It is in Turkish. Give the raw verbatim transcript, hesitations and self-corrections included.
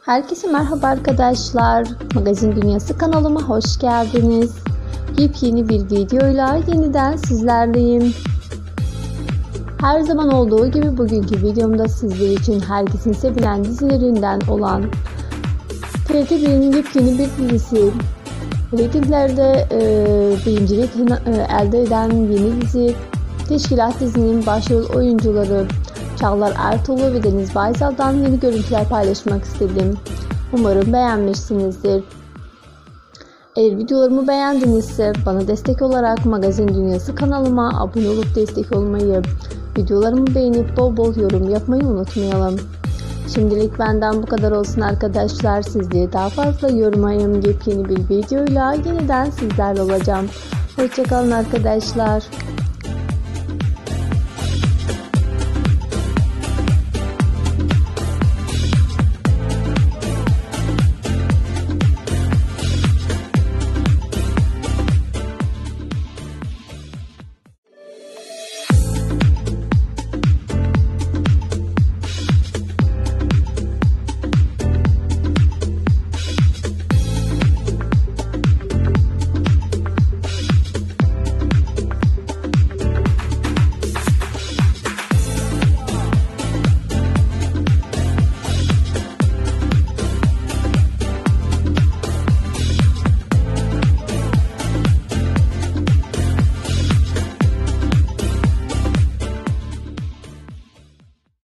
Herkese merhaba arkadaşlar. Magazin Dünyası kanalıma hoş geldiniz. Yepyeni bir videoyla yeniden sizlerleyim. Her zaman olduğu gibi bugünkü videomda sizler için herkesin sevilen dizilerinden olan T R T bir'in yepyeni bir dizisi, reytinglerde e, birincilik e, elde eden yeni dizi Teşkilat dizinin başrol oyuncuları Çağlar Ertuğrul ve Deniz Baysal'dan yeni görüntüler paylaşmak istedim. Umarım beğenmişsinizdir. Eğer videolarımı beğendinizse bana destek olarak Magazin Dünyası kanalıma abone olup destek olmayı, videolarımı beğenip bol bol yorum yapmayı unutmayalım. Şimdilik benden bu kadar olsun arkadaşlar. Sizleri daha fazla yormayayım. Yepyeni bir videoyla yeniden sizlerle olacağım. Hoşçakalın arkadaşlar.